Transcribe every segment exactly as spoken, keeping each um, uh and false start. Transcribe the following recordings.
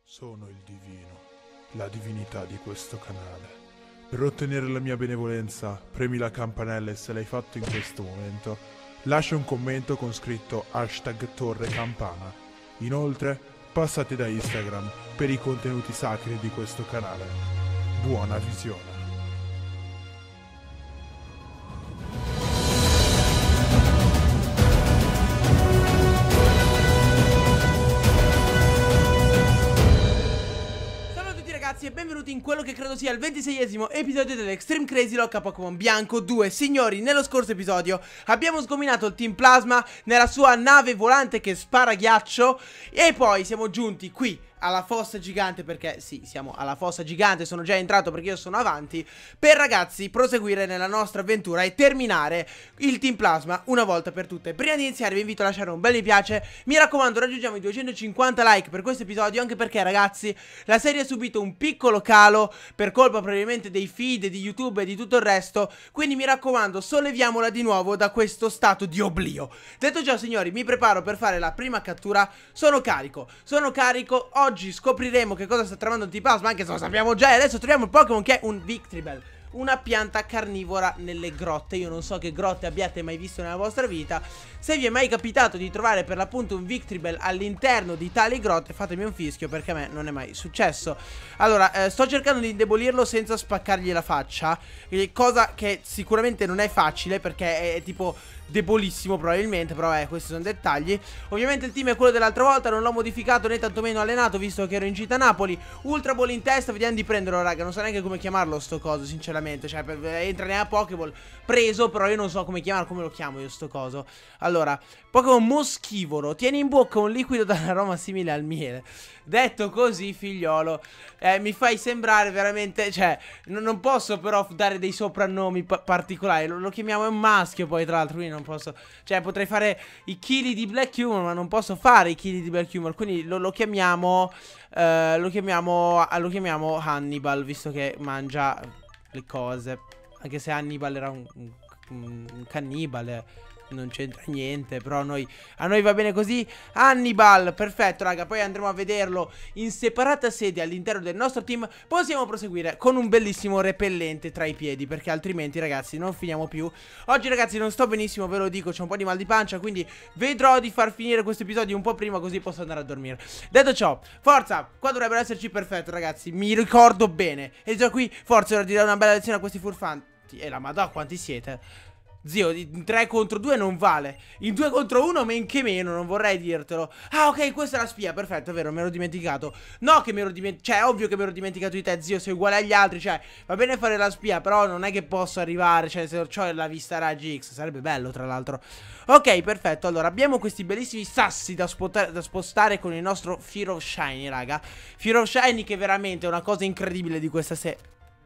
Sono il divino, la divinità di questo canale. Per ottenere la mia benevolenza, premi la campanella e se l'hai fatto in questo momento, lascia un commento con scritto hashtag torre campana. Inoltre, passate da Instagram per i contenuti sacri di questo canale. Buona visione. E benvenuti in quello che credo sia il ventiseiesimo episodio dell'Extreme Crazy Lock a Pokémon Bianco due. Signori, nello scorso episodio abbiamo sgominato il Team Plasma nella sua nave volante che spara ghiaccio e poi siamo giunti qui alla fossa gigante, perché sì, siamo alla fossa gigante, sono già entrato perché io sono avanti, per ragazzi proseguire nella nostra avventura e terminare il Team Plasma una volta per tutte. Prima di iniziare vi invito a lasciare un bel mi piace, mi raccomando raggiungiamo i duecentocinquanta like per questo episodio, anche perché ragazzi la serie ha subito un piccolo calo per colpa probabilmente dei feed, di YouTube e di tutto il resto, quindi mi raccomando solleviamola di nuovo da questo stato di oblio. Detto ciò signori, mi preparo per fare la prima cattura, sono carico, sono carico. Oggi scopriremo che cosa sta tramando il Team Plasma, anche se lo sappiamo già, e adesso troviamo il Pokémon che è un Victreebel, una pianta carnivora nelle grotte. Io non so che grotte abbiate mai visto nella vostra vita. Se vi è mai capitato di trovare per l'appunto un Victreebel all'interno di tali grotte, fatemi un fischio perché a me non è mai successo. Allora, eh, sto cercando di indebolirlo senza spaccargli la faccia, cosa che sicuramente non è facile perché è, è tipo debolissimo probabilmente, però eh, questi sono dettagli. Ovviamente il team è quello dell'altra volta, non l'ho modificato né tantomeno allenato visto che ero in gita a Napoli. Ultra Ball in testa, vediamo di prenderlo raga, non so neanche come chiamarlo sto coso sinceramente, cioè per, entra nella Pokéball preso, però io non so come chiamarlo, come lo chiamo io sto coso. Allora, Pokémon moschivoro, tieni in bocca un liquido dall'aroma simile al miele. Detto così figliolo, eh, mi fai sembrare veramente, cioè non posso però dare dei soprannomi pa particolari, lo, lo chiamiamo un maschio poi tra l'altro, quindi non posso, cioè potrei fare i chili di Black Humor ma non posso fare i chili di Black Humor, quindi lo, lo chiamiamo, eh, lo chiamiamo, lo chiamiamo Hannibal, visto che mangia le cose, anche se Hannibal era un, un, un cannibale. Non c'entra niente, però a noi, a noi va bene così. Hannibal, perfetto raga, poi andremo a vederlo in separata sede all'interno del nostro team. Possiamo proseguire con un bellissimo repellente tra i piedi, perché altrimenti ragazzi non finiamo più. Oggi ragazzi non sto benissimo, ve lo dico, c'ho un po' di mal di pancia, quindi vedrò di far finire questo episodio un po' prima, così posso andare a dormire. Detto ciò, forza, qua dovrebbero esserci perfetto ragazzi, mi ricordo bene. E già qui, forza, ora di dare una bella lezione a questi furfanti. E la madò, quanti siete? Zio, in tre contro due non vale. In due contro uno men che meno, non vorrei dirtelo. Ah ok, questa è la spia, perfetto, è vero, mi ero dimenticato. No che mi ero dimenticato, cioè è ovvio che mi ero dimenticato di te, zio, sei uguale agli altri. Cioè, va bene fare la spia, però non è che posso arrivare, cioè se ho la vista raggi X, sarebbe bello tra l'altro. Ok, perfetto, allora abbiamo questi bellissimi sassi da, da spostare con il nostro Fear of Shiny, raga. Fear of Shiny che veramente è una cosa incredibile di questa serie.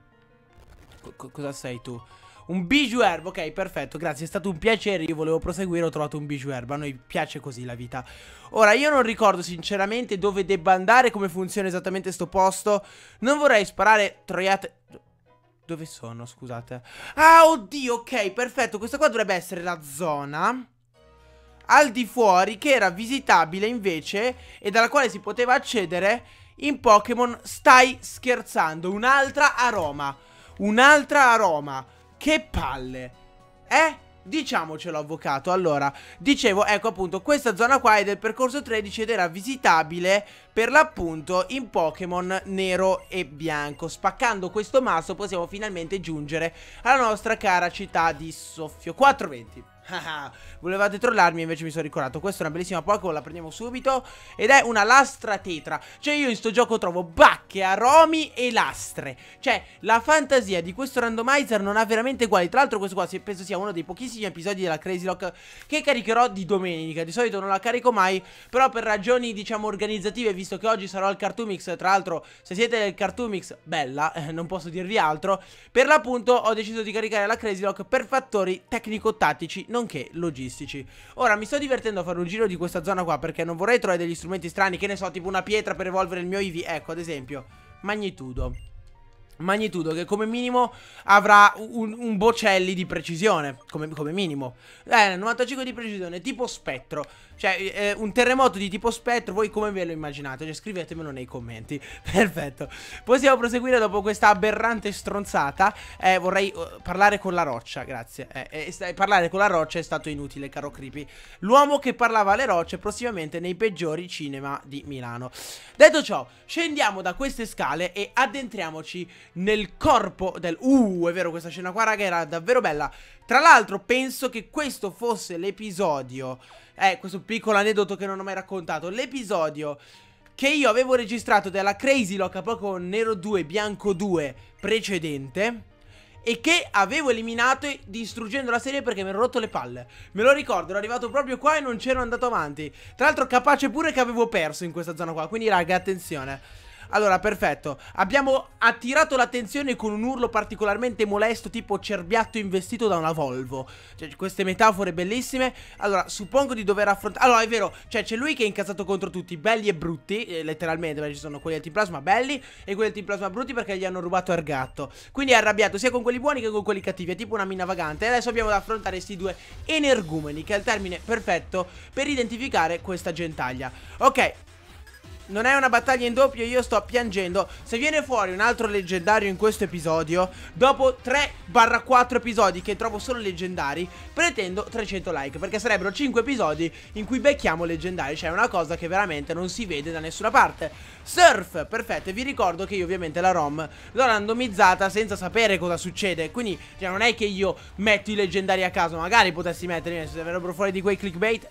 Co cosa sei tu? Un Bijou Herb, ok, perfetto, grazie, è stato un piacere, io volevo proseguire, ho trovato un Bijou Herb, a noi piace così la vita. Ora, io non ricordo sinceramente dove debba andare, come funziona esattamente sto posto, non vorrei sparare troiate... Dove sono, scusate? Ah, oddio, ok, perfetto, questa qua dovrebbe essere la zona al di fuori che era visitabile invece e dalla quale si poteva accedere in Pokémon. Stai scherzando, un'altra aroma, un'altra aroma. Che palle, eh? Diciamocelo avvocato. Allora, dicevo, ecco appunto, questa zona qua è del percorso tredici ed era visitabile per l'appunto in Pokémon nero e bianco. Spaccando questo masso possiamo finalmente giungere alla nostra cara città di Soffio. quattrocentoventi. Volevate trollarmi, invece mi sono ricordato. Questa è una bellissima Pokémon, la prendiamo subito. Ed è una lastra tetra. Cioè io in sto gioco trovo bacche, aromi e lastre. Cioè la fantasia di questo randomizer non ha veramente uguali. Tra l'altro questo qua penso sia uno dei pochissimi episodi della Crazy Lock che caricherò di domenica. Di solito non la carico mai, però per ragioni diciamo organizzative, visto che oggi sarò al Cartoon Mix. Tra l'altro se siete del Cartoon Mix, bella, eh, non posso dirvi altro. Per l'appunto ho deciso di caricare la Crazy Lock per fattori tecnico-tattici nonché logistici. Ora mi sto divertendo a fare un giro di questa zona qua, perché non vorrei trovare degli strumenti strani, che ne so, tipo una pietra per evolvere il mio Eevee. Ecco, ad esempio, magnitudo. magnitudo che come minimo avrà un, un Bocelli di precisione, come, come minimo. Eh, novantacinque di precisione, tipo spettro. Cioè, eh, un terremoto di tipo spettro, voi come ve lo immaginate? Cioè, scrivetemelo nei commenti. Perfetto. Possiamo proseguire dopo questa aberrante stronzata. Eh, vorrei uh, parlare con la roccia, grazie. Eh, eh, parlare con la roccia è stato inutile, caro Creepy. L'uomo che parlava alle rocce prossimamente nei peggiori cinema di Milano. Detto ciò, scendiamo da queste scale e addentriamoci nel corpo del... Uh, è vero, questa scena qua, raga, era davvero bella. Tra l'altro, penso che questo fosse l'episodio... Eh, questo piccolo aneddoto che non ho mai raccontato. L'episodio che io avevo registrato della Crazy Lock a Pokémon Nero due Bianco due precedente, e che avevo eliminato distruggendo la serie perché mi ero rotto le palle. Me lo ricordo, ero arrivato proprio qua e non c'ero andato avanti. Tra l'altro capace pure che avevo perso in questa zona qua. Quindi raga, attenzione. Allora, perfetto. Abbiamo attirato l'attenzione con un urlo particolarmente molesto, tipo cerbiatto investito da una Volvo. Cioè, queste metafore bellissime. Allora, suppongo di dover affrontare... Allora, è vero, cioè c'è lui che è incazzato contro tutti, belli e brutti, eh, letteralmente, perché ci sono quelli del Team Plasma belli e quelli del Team Plasma brutti perché gli hanno rubato il gatto. Quindi è arrabbiato sia con quelli buoni che con quelli cattivi, è tipo una mina vagante. E adesso abbiamo da affrontare questi due energumeni, che è il termine perfetto per identificare questa gentaglia. Ok. Non è una battaglia in doppio, io sto piangendo. Se viene fuori un altro leggendario in questo episodio, dopo tre quattro episodi che trovo solo leggendari, pretendo trecento like, perché sarebbero cinque episodi in cui becchiamo leggendari. Cioè è una cosa che veramente non si vede da nessuna parte. Surf, perfetto, e vi ricordo che io ovviamente la ROM l'ho randomizzata senza sapere cosa succede. Quindi cioè, non è che io metto i leggendari a caso. Magari potessi metterli, se verrebbero fuori di quei clickbait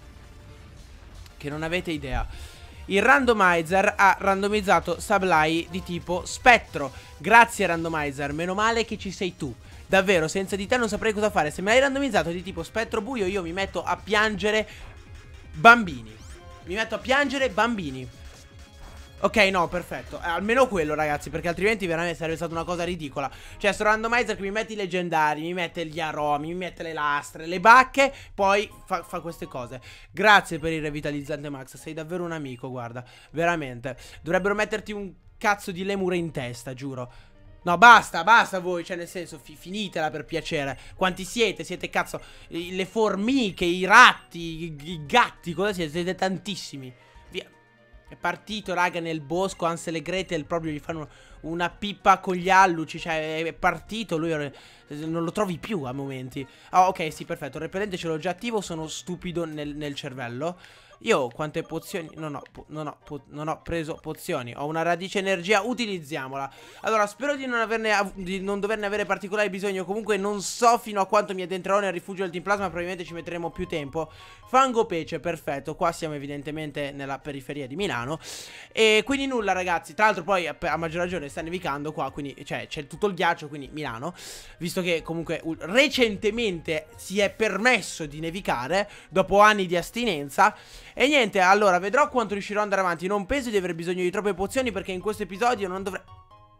che non avete idea. Il randomizer ha randomizzato Sablai di tipo spettro. Grazie randomizer, meno male che ci sei tu. Davvero, senza di te non saprei cosa fare. Se me l'hai randomizzato di tipo spettro buio, io mi metto a piangere bambini. Mi metto a piangere bambini. Ok, no, perfetto, eh, almeno quello ragazzi, perché altrimenti veramente sarebbe stata una cosa ridicola. Cioè, sto randomizer che mi mette i leggendari, mi mette gli aromi, mi mette le lastre, le bacche, poi fa, fa queste cose. Grazie per il revitalizzante Max, sei davvero un amico, guarda, veramente. Dovrebbero metterti un cazzo di lemure in testa, giuro. No, basta, basta voi, cioè nel senso, fi finitela per piacere. Quanti siete? Siete cazzo, le formiche, i ratti, i, i gatti, cosa siete? Siete tantissimi. Via. È partito, raga, nel bosco. Ansel e Gretel proprio gli fanno una pippa con gli alluci. Cioè, è partito. Lui non lo trovi più a momenti. Ah, oh, ok, sì, perfetto. Il repellente ce l'ho già attivo. Sono stupido nel, nel cervello. Io quante pozioni? Non ho, non, ho, non ho preso pozioni. Ho una radice energia, utilizziamola. Allora, spero di non, averne, di non doverne avere particolare bisogno. Comunque non so fino a quanto mi addentrerò nel rifugio del Team Plasma. Probabilmente ci metteremo più tempo. Fango pece, perfetto. Qua siamo evidentemente nella periferia di Milano. E quindi nulla ragazzi. Tra l'altro poi a maggior ragione sta nevicando qua. Quindi cioè c'è tutto il ghiaccio, quindi Milano. Visto che comunque recentemente si è permesso di nevicare dopo anni di astinenza. E niente, allora, vedrò quanto riuscirò ad andare avanti. Non penso di avere bisogno di troppe pozioni, perché in questo episodio non dovrei...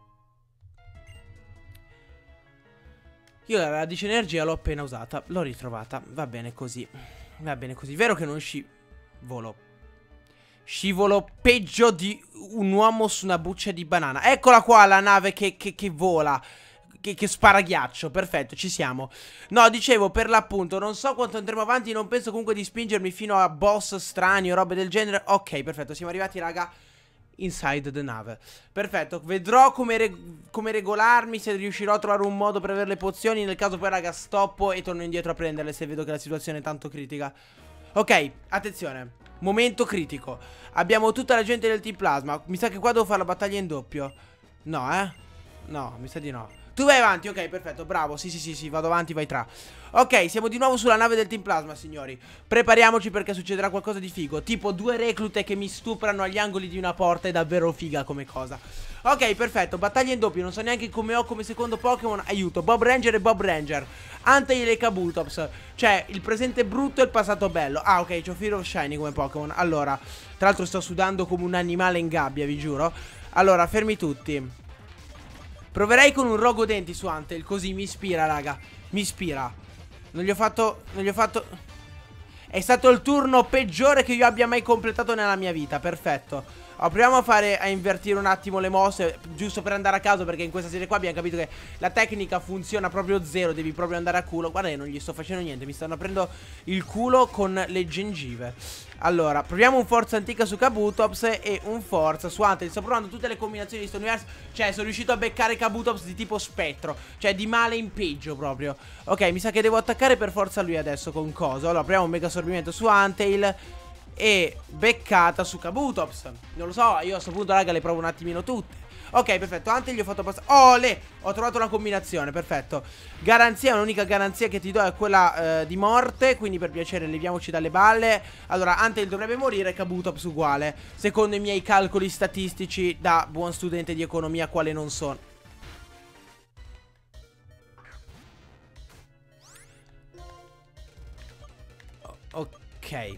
Io la radice energia l'ho appena usata. L'ho ritrovata. Va bene così. Va bene così. Vero che non scivolo. Scivolo peggio di un uomo su una buccia di banana. Eccola qua la nave che, che, che vola. Che, che spara ghiaccio, perfetto, ci siamo. No, dicevo, per l'appunto, non so quanto andremo avanti. Non penso comunque di spingermi fino a boss strani o robe del genere. Ok, perfetto, siamo arrivati, raga, inside the nave. Perfetto, vedrò come, reg come regolarmi, se riuscirò a trovare un modo per avere le pozioni. Nel caso poi, raga, stoppo e torno indietro a prenderle se vedo che la situazione è tanto critica. Ok, attenzione, momento critico. Abbiamo tutta la gente del Team Plasma. Mi sa che qua devo fare la battaglia in doppio. No, eh? No, mi sa di no. Tu vai avanti, ok, perfetto, bravo, sì, sì, sì, sì, vado avanti, vai tra. Ok, siamo di nuovo sulla nave del Team Plasma, signori. Prepariamoci perché succederà qualcosa di figo. Tipo due reclute che mi stuprano agli angoli di una porta. È davvero figa come cosa. Ok, perfetto, battaglia in doppio. Non so neanche come ho come secondo Pokémon. Aiuto, Bob Ranger e Bob Ranger. Antei e Kabutops. Cioè, il presente brutto e il passato bello. Ah, ok, c'ho Fear of Shiny come Pokémon. Allora, tra l'altro sto sudando come un animale in gabbia, vi giuro. Allora, fermi tutti. Proverei con un rogo denti su Antel, così mi ispira, raga. Mi ispira. Non gli ho fatto... Non gli ho fatto... È stato il turno peggiore che io abbia mai completato nella mia vita, perfetto. Oh, proviamo a fare, a invertire un attimo le mosse, giusto per andare a caso, perché in questa serie qua abbiamo capito che la tecnica funziona proprio zero, devi proprio andare a culo. Guarda che non gli sto facendo niente, mi stanno aprendo il culo con le gengive. Allora, proviamo un forza antica su Kabutops e un forza su Hunter. Sto provando tutte le combinazioni di sto universo. Cioè, sono riuscito a beccare Kabutops di tipo spettro, cioè di male in peggio proprio. Ok, mi sa che devo attaccare per forza lui adesso con coso. Allora, proviamo un mega assorbimento su Huntail e beccata su Kabutops. Non lo so, io a sto punto, raga, le provo un attimino tutte. Ok, perfetto, Huntail gli ho fatto passare. Oh, le! Ho trovato la combinazione, perfetto. Garanzia, l'unica garanzia che ti do è quella eh, di morte. Quindi per piacere leviamoci dalle balle. Allora, Huntail dovrebbe morire, Kabutops uguale, secondo i miei calcoli statistici da buon studente di economia quale non sono. Ok.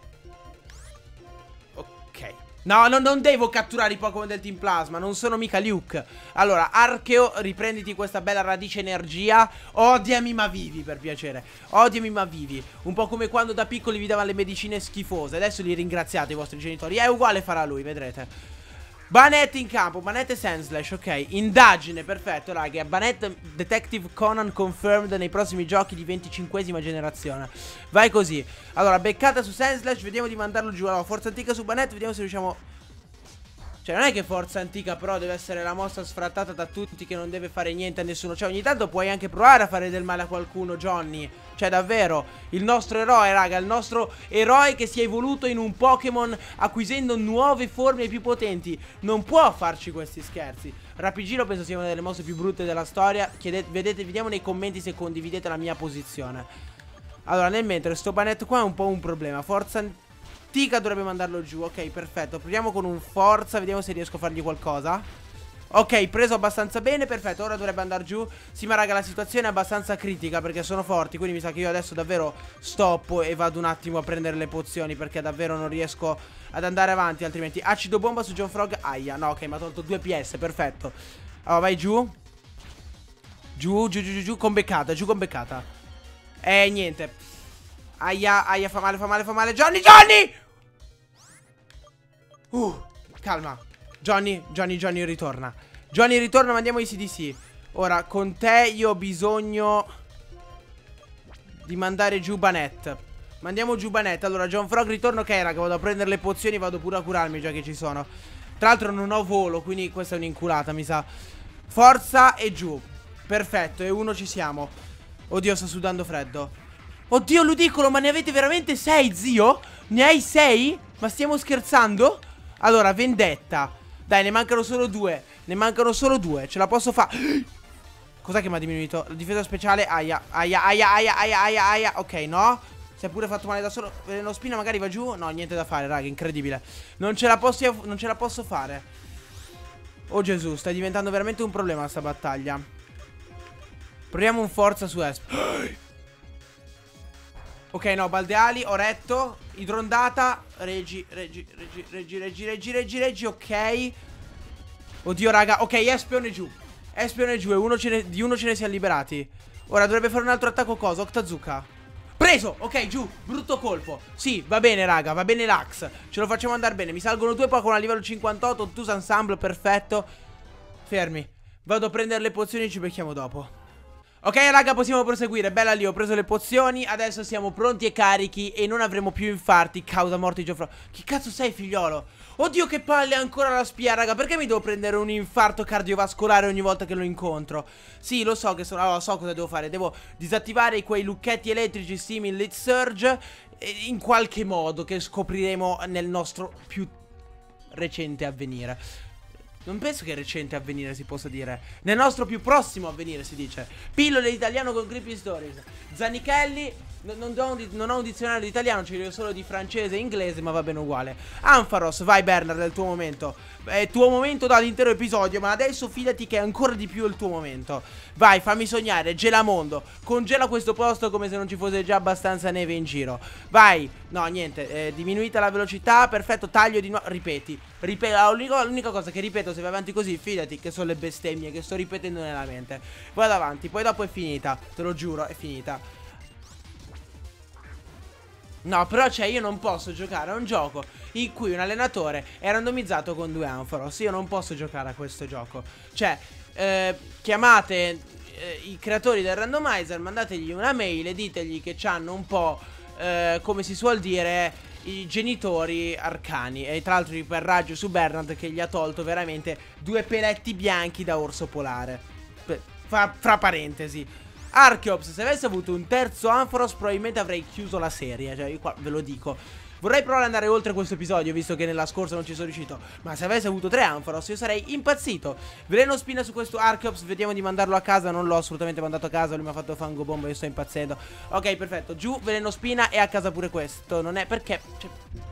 Ok. No, no, non devo catturare i Pokémon del Team Plasma, non sono mica Luke. Allora, Archeo, riprenditi questa bella radice energia. Odiami ma vivi, per piacere. Odiami ma vivi. Un po' come quando da piccoli vi davano le medicine schifose. Adesso li ringraziate i vostri genitori. È uguale farà lui, vedrete. Banette in campo, Banette e Sandslash, ok. Indagine, perfetto, raga. Banette Detective Conan confirmed nei prossimi giochi di venticinquesima generazione. Vai così. Allora, beccata su Sandslash, vediamo di mandarlo giù. Allora, forza antica su Banette, vediamo se riusciamo. Cioè, non è che forza antica, però deve essere la mossa sfrattata da tutti, che non deve fare niente a nessuno. Cioè, ogni tanto puoi anche provare a fare del male a qualcuno, Johnny. Cioè, davvero, il nostro eroe, raga, il nostro eroe che si è evoluto in un Pokémon acquisendo nuove forme più potenti, non può farci questi scherzi. Rapigiro penso sia una delle mosse più brutte della storia. Chiedete, vedete, vediamo nei commenti se condividete la mia posizione. Allora, nel mentre, sto Banette qua è un po' un problema. Forza antica Tica dovrebbe mandarlo giù. Ok, perfetto. Proviamo con un forza. Vediamo se riesco a fargli qualcosa. Ok, preso abbastanza bene. Perfetto, ora dovrebbe andare giù. Sì, ma raga, la situazione è abbastanza critica perché sono forti. Quindi mi sa che io adesso davvero stoppo e vado un attimo a prendere le pozioni, perché davvero non riesco ad andare avanti altrimenti. Acido bomba su John Frog. Aia, no, ok, mi ha tolto due P S. Perfetto. Allora, vai giù. Giù, giù, giù, giù, giù. Con beccata, giù con beccata. Eh, niente. Aia, aia, fa male, fa male, fa male. Johnny, Johnny! Uh, calma. Johnny, Johnny, Johnny ritorna. Johnny ritorna, mandiamo i C D C. Ora, con te io ho bisogno di mandare giù Banette. Mandiamo giù Banette. Allora, John Frog ritorno. Ok, raga, vado a prendere le pozioni. Vado pure a curarmi già che ci sono. Tra l'altro non ho volo, quindi questa è un'inculata, mi sa. Forza e giù. Perfetto, e uno ci siamo. Oddio, sto sudando freddo. Oddio, Ludicolo, ma ne avete veramente sei, zio? Ne hai sei? Ma stiamo scherzando? Allora, vendetta. Dai, ne mancano solo due. Ne mancano solo due. Ce la posso fare. Cos'è che mi ha diminuito? La difesa speciale. Aia, aia, aia, aia, aia, aia, aia. Ok, no. Si è pure fatto male da solo. Veleno spina magari va giù. No, niente da fare, raga, incredibile. Non ce la posso, non ce la posso fare. Oh Gesù, sta diventando veramente un problema sta battaglia. Proviamo un forza su Esp. Ok, no, baldeali, ho retto. Idrondata. Reggi, reggi, reggi, reggi, reggi, reggi, reggi, reggi, ok. Oddio, raga, ok, Espeon è giù. Espeon è giù e uno ce ne, di uno ce ne siamo liberati. Ora dovrebbe fare un altro attacco cosa? Octazuka. Preso, ok, giù, brutto colpo. Sì, va bene, raga, va bene l'Ax. Ce lo facciamo andare bene, mi salgono due Pokémon a livello cinquantotto. Ottus Ensemble, perfetto. Fermi, vado a prendere le pozioni e ci becchiamo dopo. Ok, raga, possiamo proseguire. Bella lì, ho preso le pozioni. Adesso siamo pronti e carichi e non avremo più infarti causa morte di Geoffroy. Chi cazzo sei, figliolo? Oddio, che palle ancora la spia, raga. Perché mi devo prendere un infarto cardiovascolare ogni volta che lo incontro? Sì, lo so che sono... Allora, so cosa devo fare. Devo disattivare quei lucchetti elettrici simili Lit Surge in qualche modo, che scopriremo nel nostro più recente avvenire. Non penso che recente avvenire si possa dire. Nel nostro più prossimo avvenire si dice. Pillole italiano con Creepy Stories. Zanichelli. Non, non, ho un, non ho un dizionario di italiano, ce l'ho solo di francese e inglese, ma va bene uguale. Ampharos, vai Bernard, è il tuo momento. È il tuo momento dall'intero episodio, ma adesso fidati che è ancora di più il tuo momento. Vai, fammi sognare, Gelamondo. Congela questo posto come se non ci fosse già abbastanza neve in giro. Vai. No, niente, è diminuita la velocità, perfetto, taglio di nuovo. Ripeti. Ripeto, l'unica cosa che ripeto, se vai avanti così, fidati che sono le bestemmie che sto ripetendo nella mente. Vado avanti, poi dopo è finita, te lo giuro, è finita. No, però cioè io non posso giocare a un gioco in cui un allenatore è randomizzato con due Ampharos. Io non posso giocare a questo gioco. Cioè, eh, chiamate eh, i creatori del randomizer, mandategli una mail e ditegli che c'hanno un po', eh, come si suol dire, i genitori arcani. E tra l'altro per raggio su Bernard che gli ha tolto veramente due peletti bianchi da orso polare. Fra, fra parentesi, Archeops, se avessi avuto un terzo Ampharos probabilmente avrei chiuso la serie. Cioè io qua ve lo dico. Vorrei provare ad andare oltre questo episodio, visto che nella scorsa non ci sono riuscito. Ma se avessi avuto tre Ampharos io sarei impazzito. Veleno spina su questo Archeops. Vediamo di mandarlo a casa. Non l'ho assolutamente mandato a casa. Lui mi ha fatto fango bomba, io sto impazzendo. Ok, perfetto, giù, veleno spina e a casa pure questo. Non è perché, cioè,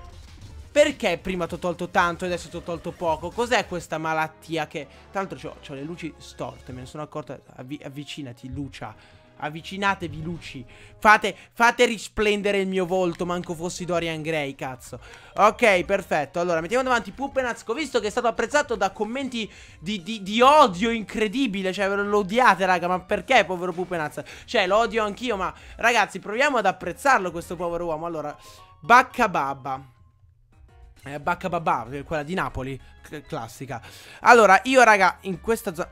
perché prima ti ho tolto tanto e adesso ti ho tolto poco? Cos'è questa malattia che... Tra l'altro c'ho le luci storte, me ne sono accorta. Avvi avvicinati, Lucia. Avvicinatevi, luci. Fate, fate risplendere il mio volto, manco fossi Dorian Gray, cazzo. Ok, perfetto. Allora, mettiamo davanti Pupenaz. Ho visto che è stato apprezzato da commenti di, di, di odio incredibile. Cioè, lo odiate, raga. Ma perché, povero Pupenaz? Cioè, lo odio anch'io, ma... Ragazzi, proviamo ad apprezzarlo, questo povero uomo. Allora, Bacca Babba. Eh, Bacca Babà, quella di Napoli, classica. Allora, io raga, in questa zona,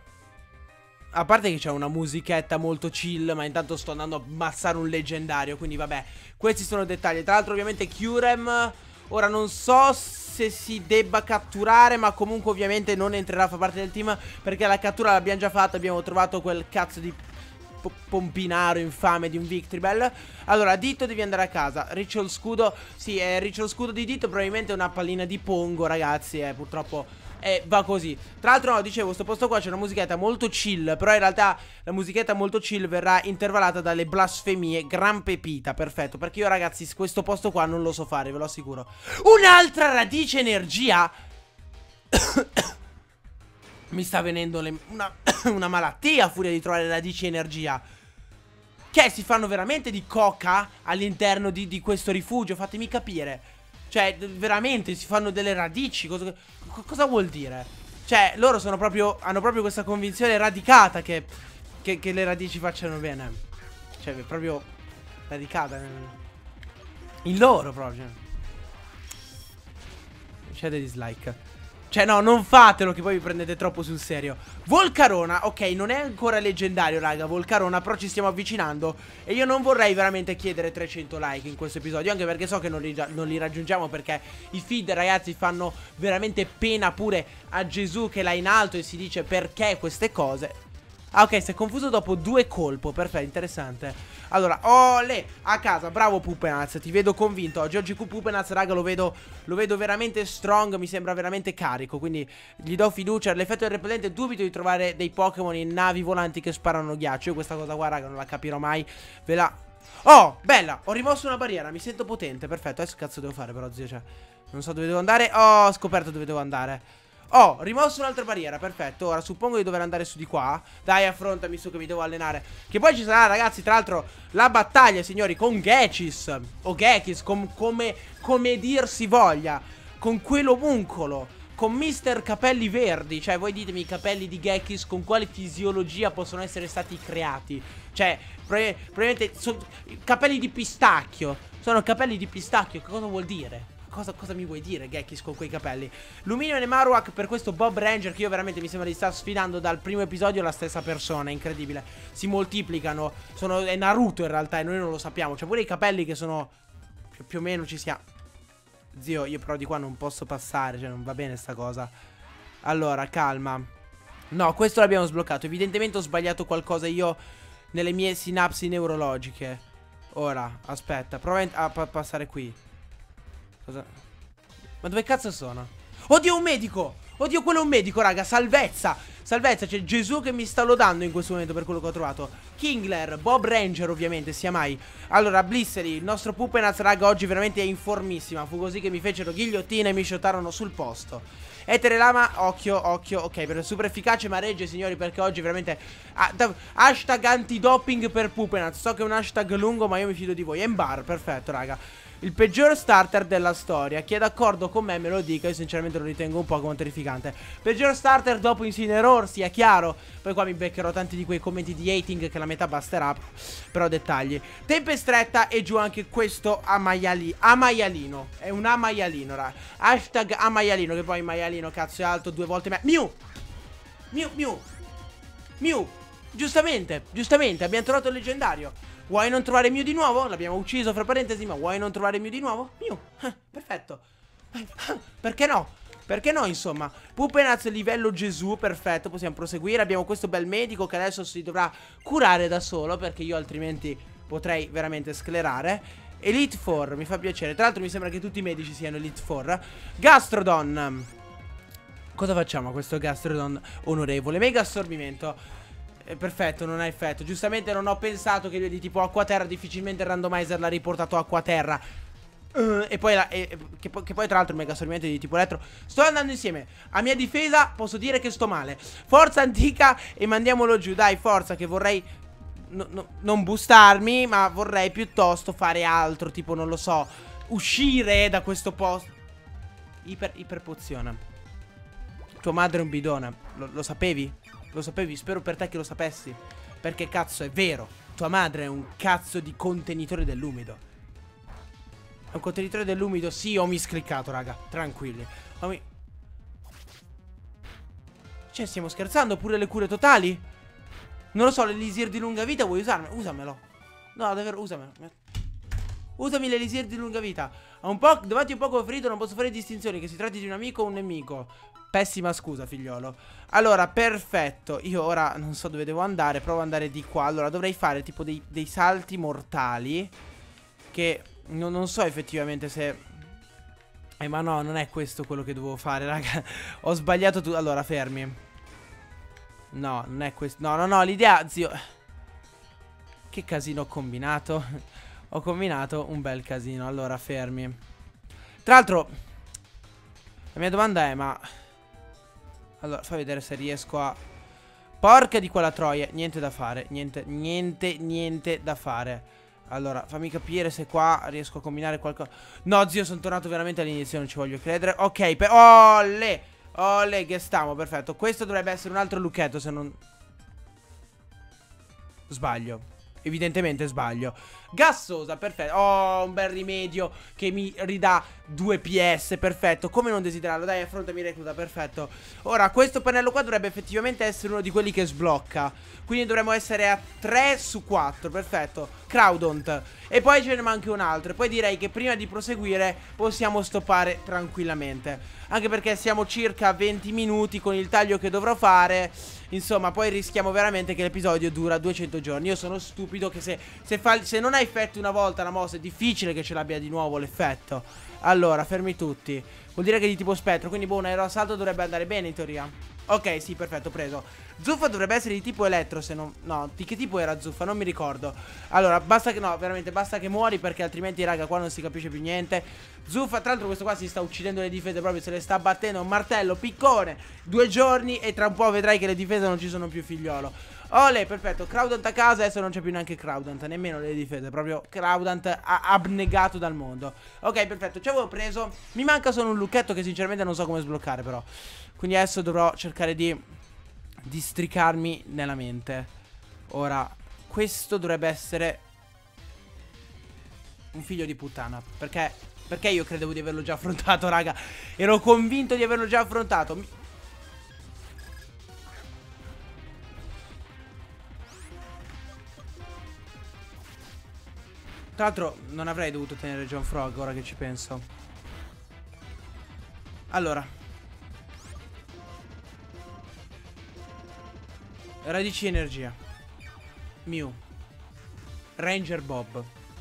a parte che c'è una musichetta molto chill, ma intanto sto andando a ammassare un leggendario, quindi vabbè, questi sono dettagli. Tra l'altro ovviamente Curem, ora non so se si debba catturare, ma comunque ovviamente non entrerà a far parte del team, perché la cattura l'abbiamo già fatta, abbiamo trovato quel cazzo di pompinaro infame di un Victreebel. Allora, Ditto devi andare a casa. Ritual scudo. Sì, è Ritual scudo di Ditto. Probabilmente è una pallina di Pongo, ragazzi. Eh, purtroppo eh, va così. Tra l'altro, no, dicevo, sto posto qua c'è una musichetta molto chill. Però in realtà la musichetta molto chill verrà intervallata dalle blasfemie. Gran pepita, perfetto. Perché io, ragazzi, questo posto qua non lo so fare, ve lo assicuro. Un'altra radice energia. Mi sta venendo le... una... una malattia a furia di trovare radici energia. Che si fanno veramente di coca all'interno di, di questo rifugio. Fatemi capire. Cioè veramente si fanno delle radici. Cosa, cosa vuol dire? Cioè loro sono proprio... hanno proprio questa convinzione radicata che, che, che le radici facciano bene. Cioè è proprio radicata in loro proprio. C'è dei dislike. Cioè no, non fatelo che poi vi prendete troppo sul serio. Volcarona, ok, non è ancora leggendario, raga, Volcarona, però ci stiamo avvicinando. E io non vorrei veramente chiedere trecento like in questo episodio, anche perché so che non li, non li raggiungiamo, perché i feed, ragazzi, fanno veramente pena pure a Gesù che l'ha in alto e si dice perché queste cose. Ah, ok, si è confuso dopo due colpo, perfetto, interessante. Allora, olè, a casa, bravo Pupenaz, ti vedo convinto oggi. Oggi Pupenaz, raga, lo vedo, lo vedo veramente strong, mi sembra veramente carico, quindi gli do fiducia. L'effetto del repellente, dubito di trovare dei Pokémon in navi volanti che sparano ghiaccio. Io questa cosa qua, raga, non la capirò mai. Ve la... Oh, bella, ho rimosso una barriera, mi sento potente, perfetto. Adesso cazzo devo fare però, zio, cioè, non so dove devo andare. Oh, ho scoperto dove devo andare. Oh, rimosso un'altra barriera, perfetto. Ora suppongo di dover andare su di qua. Dai, affrontami su che mi devo allenare. Che poi ci sarà, ragazzi, tra l'altro la battaglia, signori, con Gekis. O Gekis, com come, come dir si voglia. Con quell'omuncolo, con mister Capelli Verdi. Cioè, voi ditemi, i capelli di Gekis con quale fisiologia possono essere stati creati? Cioè, probabilmente sono capelli di pistacchio. Sono capelli di pistacchio, che cosa vuol dire? Cosa, cosa mi vuoi dire, Gekis, con quei capelli? Luminio e Marowak per questo Bob Ranger, che io veramente mi sembra di star sfidando dal primo episodio la stessa persona, è incredibile. Si moltiplicano, sono, è Naruto in realtà e noi non lo sappiamo. C'è pure i capelli che sono più, più o meno ci sia. Zio, io però di qua non posso passare, cioè non va bene sta cosa. Allora, calma. No, questo l'abbiamo sbloccato. Evidentemente ho sbagliato qualcosa io nelle mie sinapsi neurologiche. Ora, aspetta, prova a pa passare qui. Cosa? Ma dove cazzo sono? Oddio, un medico! Oddio, quello è un medico, raga, salvezza! Salvezza, c'è Gesù che mi sta lodando in questo momento per quello che ho trovato. Kingler, Bob Ranger ovviamente, sia mai. Allora, Blissery, il nostro Pupenaz, raga, oggi veramente è in formissima. Fu così che mi fecero ghigliottina e mi shottarono sul posto. Etere Lama, occhio, occhio, ok, per super efficace ma regge, signori, perché oggi veramente ah, hashtag antidoping per Pupenaz. So che è un hashtag lungo, ma io mi fido di voi. Embar, perfetto, raga. Il peggior starter della storia. Chi è d'accordo con me me lo dica. Io sinceramente lo ritengo un po' come terrificante. Peggior starter dopo Incineroar, sia chiaro. Poi qua mi beccherò tanti di quei commenti di hating che la metà basterà. Però dettagli. Tempestretta e giù anche questo amaiali, amaialino. È un amaialino, raga. Hashtag amaialino. Che poi maialino cazzo è alto due volte me. Mew Mew Mew Mew. Giustamente, giustamente abbiamo trovato il leggendario. Vuoi non trovare Mew di nuovo? L'abbiamo ucciso fra parentesi, ma vuoi non trovare Mew di nuovo? Mew, eh, perfetto. eh, Perché no? Perché no insomma. Pupenaz livello Gesù, perfetto. Possiamo proseguire, abbiamo questo bel medico che adesso si dovrà curare da solo, perché io altrimenti potrei veramente sclerare. Elite Four, mi fa piacere. Tra l'altro mi sembra che tutti i medici siano Elite Four. Gastrodon. Cosa facciamo a questo Gastrodon onorevole? Mega assorbimento. Eh, perfetto, non ha effetto. Giustamente non ho pensato che lui è di tipo acquaterra. Difficilmente il randomizer l'ha riportato acquaterra. uh, E poi la, eh, che, che poi tra l'altro il mega assorbimento è di tipo elettro. Sto andando insieme. A mia difesa posso dire che sto male. Forza antica e mandiamolo giù. Dai, forza, che vorrei no, no, non boostarmi, ma vorrei piuttosto fare altro. Tipo, non lo so, uscire da questo posto. Iper, iper pozione. Tua madre è un bidone. Lo, lo sapevi? Lo sapevi? Spero per te che lo sapessi. Perché cazzo è vero. Tua madre è un cazzo di contenitore dell'umido. È un contenitore dell'umido. Sì, ho miscliccato, raga. Tranquilli. Ho mi... Cioè, stiamo scherzando? Pure le cure totali? Non lo so, l'elisir di lunga vita vuoi usarmelo? Usamelo. No, davvero, usamelo. Usami l'elisir di lunga vita. A un po', davanti a un poco ferito non posso fare distinzioni, che si tratti di un amico o un nemico. Pessima scusa, figliolo. Allora, perfetto. Io ora non so dove devo andare. Provo ad andare di qua. Allora, dovrei fare tipo dei, dei salti mortali. Che non, non so effettivamente se... Eh, ma no, non è questo quello che dovevo fare, raga. Ho sbagliato tutto. Allora, fermi. No, non è questo. No, no, no, l'idea, zio... Che casino ho combinato. Ho combinato un bel casino. Allora, fermi. Tra l'altro, la mia domanda è, ma... Allora, fai vedere se riesco a... Porca di quella troia. Niente da fare. Niente, niente, niente da fare. Allora, fammi capire se qua riesco a combinare qualcosa. No, zio, sono tornato veramente all'inizio. Non ci voglio credere. Ok, per... Olle! Olle, che stiamo, perfetto. Questo dovrebbe essere un altro lucchetto, se non... Sbaglio. Evidentemente sbaglio. Gassosa, perfetto. Oh, un bel rimedio che mi ridà due P S, perfetto. Come non desiderarlo? Dai, affrontami recluta, perfetto. Ora, questo pannello qua dovrebbe effettivamente essere uno di quelli che sblocca. Quindi dovremmo essere a tre su quattro, perfetto. Crowdont. E poi ce ne manca un altro. E poi direi che prima di proseguire possiamo stoppare tranquillamente. Anche perché siamo circa a venti minuti con il taglio che dovrò fare. Insomma, poi rischiamo veramente che l'episodio dura duecento giorni. Io sono stupido che se, se, fa, se non ha effetto una volta la mossa è difficile che ce l'abbia di nuovo l'effetto. Allora, fermi tutti. Vuol dire che è di tipo spettro, quindi boh, un aeroassalto dovrebbe andare bene in teoria. Ok, sì, perfetto, preso. Zuffa dovrebbe essere di tipo elettro, se non... No, di che tipo era Zuffa? Non mi ricordo. Allora, basta che... No, veramente, basta che muori, perché altrimenti, raga, qua non si capisce più niente. Zuffa, tra l'altro questo qua si sta uccidendo le difese, proprio se le sta battendo. Un martello, piccone. Due giorni e tra un po' vedrai che le difese non ci sono più, figliolo. Ole, perfetto. Crowdant a casa, adesso non c'è più neanche Crowdant, nemmeno le difese. Proprio Crowdant ha abnegato dal mondo. Ok, perfetto, ci avevo preso. Mi manca solo un lucchetto che sinceramente non so come sbloccare, però. Quindi adesso dovrò cercare di districarmi nella mente. Ora, questo dovrebbe essere un figlio di puttana. Perché, perché io credevo di averlo già affrontato, raga. Ero convinto di averlo già affrontato. Mi... Tra l'altro non avrei dovuto tenere John Frog, ora che ci penso. Allora, radici energia. Mew. Ranger Bob.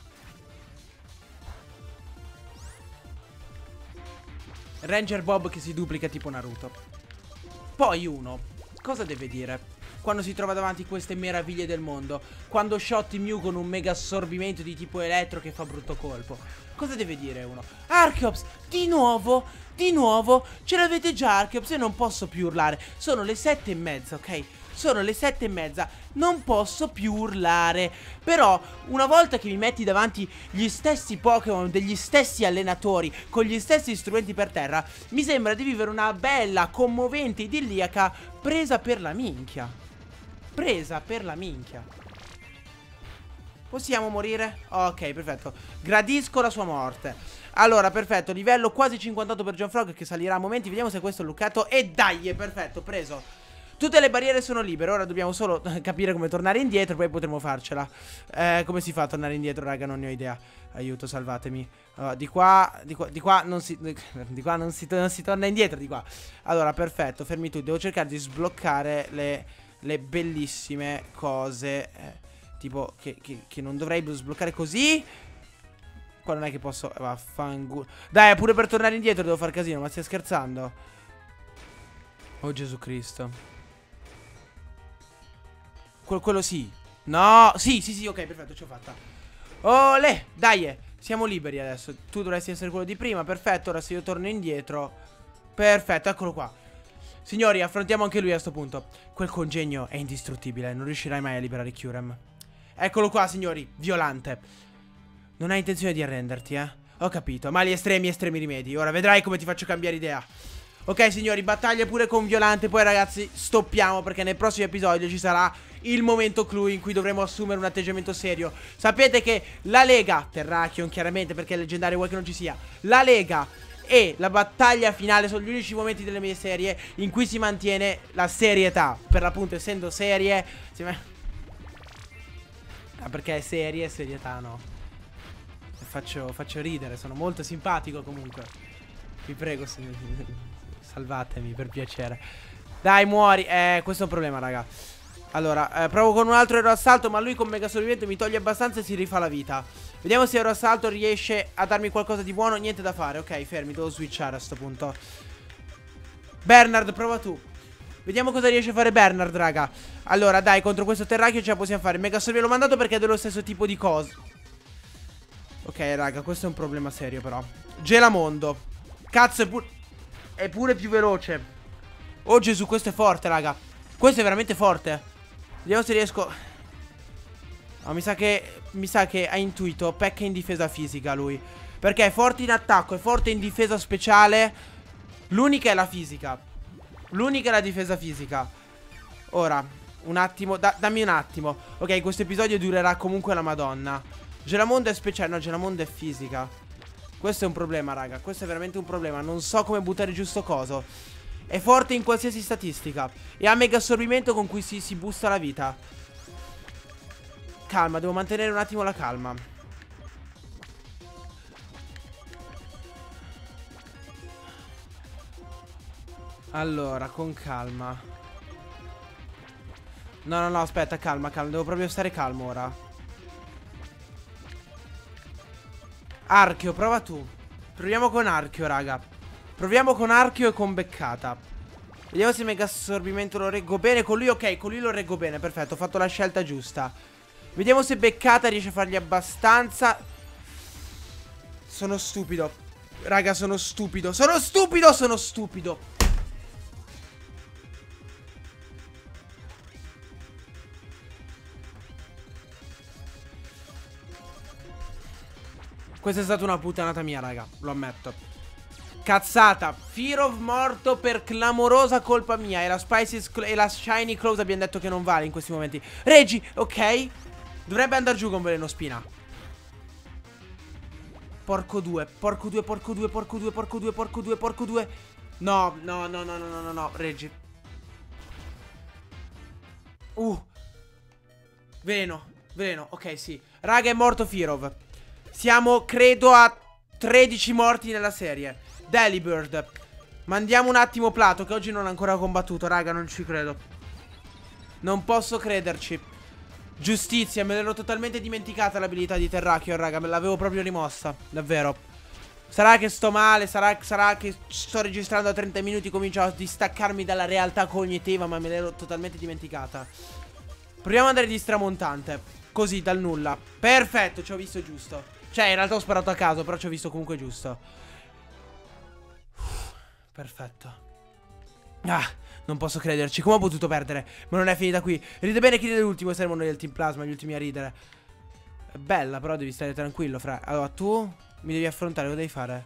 Ranger Bob che si duplica tipo Naruto. Poi uno, cosa deve dire quando si trova davanti queste meraviglie del mondo? Quando shotti Mew con un mega assorbimento di tipo elettro che fa brutto colpo. Cosa deve dire uno? Archeops, di nuovo, di nuovo, ce l'avete già Archeops e non posso più urlare. Sono le sette e mezza, ok? Sono le sette e mezza, non posso più urlare. Però una volta che mi metti davanti gli stessi Pokémon degli stessi allenatori con gli stessi strumenti per terra, mi sembra di vivere una bella, commovente, idilliaca presa per la minchia. Presa per la minchia. Possiamo morire? Ok, perfetto. Gradisco la sua morte. Allora, perfetto, livello quasi cinquantotto per Gianfrog che salirà a momenti. Vediamo se questo è luccato. E dai, è perfetto, preso. Tutte le barriere sono libere. Ora dobbiamo solo capire come tornare indietro. Poi potremo farcela. eh, Come si fa a tornare indietro, raga? Non ne ho idea. Aiuto, salvatemi. Allora, di qua, di qua, di qua non si Di qua non si, non si torna indietro, di qua. Allora, perfetto, fermi tutti. Devo cercare di sbloccare le, le bellissime cose eh, tipo che, che, che non dovrei sbloccare così. Qua non è che posso. Vaffanculo. Dai, pure per tornare indietro devo far casino. Ma stai scherzando? Oh Gesù Cristo. Que quello sì. No. Sì, sì, sì, ok, perfetto, ce l'ho fatta. Olè, dai, siamo liberi adesso. Tu dovresti essere quello di prima. Perfetto, ora se io torno indietro. Perfetto, eccolo qua. Signori, affrontiamo anche lui a sto punto. Quel congegno è indistruttibile. Non riuscirai mai a liberare Kyurem. Eccolo qua, signori, Violante. Non hai intenzione di arrenderti, eh? Ho capito, mali estremi, estremi rimedi. Ora vedrai come ti faccio cambiare idea. Ok, signori, battaglia pure con Violante. Poi, ragazzi, stoppiamo perché nel prossimo episodio ci sarà il momento clou in cui dovremo assumere un atteggiamento serio. Sapete che la Lega, Terrakion chiaramente perché è leggendario vuoi che non ci sia, la Lega e la battaglia finale sono gli unici momenti delle mie serie in cui si mantiene la serietà. Per l'appunto, essendo serie si... ah, perché serie, serietà no. Faccio, faccio ridere, sono molto simpatico comunque. Vi prego, salvatemi per piacere. Dai, muori. Eh, questo è un problema, raga. Allora, eh, provo con un altro aereo assalto, ma lui con mega assorbimento mi toglie abbastanza e si rifà la vita. Vediamo se aereo assalto riesce a darmi qualcosa di buono. Niente da fare, ok, fermi, devo switchare a sto punto. Bernard, prova tu. Vediamo cosa riesce a fare Bernard, raga. Allora, dai, contro questo Terracchio ce la possiamo fare. Mega assorbimento l'ho mandato perché è dello stesso tipo di cosa. Ok, raga, questo è un problema serio però. Gelamondo. Cazzo, è, pur è pure più veloce. Oh Gesù, questo è forte, raga. Questo è veramente forte. Vediamo se riesco. No, mi sa che Mi sa che ha intuito. Pecca in difesa fisica lui. Perché è forte in attacco, è forte in difesa speciale. L'unica è la fisica. L'unica è la difesa fisica. Ora, un attimo, da dammi un attimo. Ok, questo episodio durerà comunque la madonna. Gelamondo è speciale, no, Gelamondo è fisica. Questo è un problema, raga. Questo è veramente un problema. Non so come buttare giù sto coso. È forte in qualsiasi statistica. E ha mega assorbimento con cui si, si boosta la vita. Calma, devo mantenere un attimo la calma. Allora, con calma. No, no, no, aspetta, calma, calma. Devo proprio stare calmo ora. Archeo, prova tu. Proviamo con Archeo, raga. Proviamo con Archeo e con Beccata. Vediamo se mega assorbimento lo reggo bene. Con lui, ok, con lui lo reggo bene. Perfetto, ho fatto la scelta giusta. Vediamo se Beccata riesce a fargli abbastanza. Sono stupido. Raga, sono stupido. Sono stupido, sono stupido. Questa è stata una puttanata mia, raga. Lo ammetto. Cazzata. Fear of morto per clamorosa colpa mia. E la Spicy e la Shiny Close abbiamo detto che non vale in questi momenti. Reggi, ok. Dovrebbe andare giù con veleno spina. Porco due. Porco due, porco due, porco due, porco due, porco due, porco due. No, no, no, no, no, no, no, no. Reggi. Uh. Veleno. Veleno, ok, sì. Raga, è morto Firov. Siamo, credo, a tredici morti nella serie. Delibird. Mandiamo un attimo Plato, che oggi non ha ancora combattuto. Raga, non ci credo. Non posso crederci. Giustizia, me l'ero totalmente dimenticata l'abilità di Terrakion, raga. Me l'avevo proprio rimossa, davvero. Sarà che sto male, sarà, sarà che sto registrando a trenta minuti, comincio a distaccarmi dalla realtà cognitiva, ma me l'ero totalmente dimenticata. Proviamo ad andare di stramontante. Così, dal nulla. Perfetto, ci ho visto giusto. Cioè, in realtà ho sparato a caso, però ci ho visto comunque giusto. Uff, perfetto. Ah, Non posso crederci, come ho potuto perdere? Ma non è finita qui. Ride bene chi ride l'ultimo, saremo noi del Team Plasma, gli ultimi a ridere. È bella, però devi stare tranquillo, fra. Allora, tu mi devi affrontare, cosa devi fare?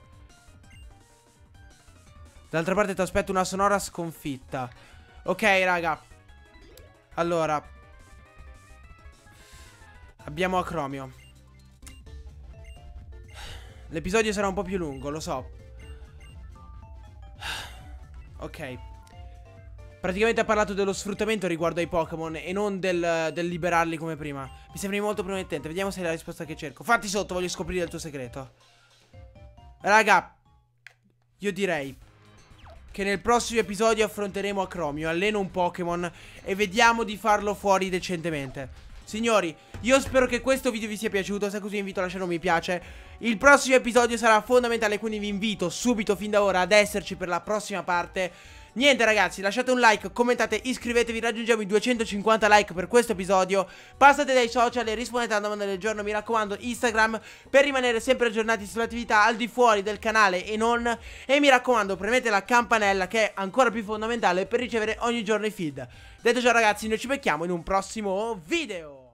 D'altra parte ti aspetto una sonora sconfitta. Ok, raga. Allora, abbiamo Acromio. L'episodio sarà un po' più lungo, lo so. Ok. Praticamente ha parlato dello sfruttamento riguardo ai Pokémon e non del, del liberarli come prima. Mi sembri molto promettente. Vediamo se è la risposta che cerco. Fatti sotto, voglio scoprire il tuo segreto. Raga, io direi che nel prossimo episodio affronteremo Acromio. Alleno un Pokémon e vediamo di farlo fuori decentemente. Signori, io spero che questo video vi sia piaciuto. Se è così vi invito a lasciare un mi piace. Il prossimo episodio sarà fondamentale, quindi vi invito subito fin da ora ad esserci per la prossima parte. Niente ragazzi, lasciate un like, commentate, iscrivetevi, raggiungiamo i duecentocinquanta like per questo episodio. Passate dai social e rispondete alla domanda del giorno, mi raccomando Instagram, per rimanere sempre aggiornati sulle attività al di fuori del canale e non. E mi raccomando, premete la campanella che è ancora più fondamentale per ricevere ogni giorno i feed. Detto ciò ragazzi, noi ci becchiamo in un prossimo video.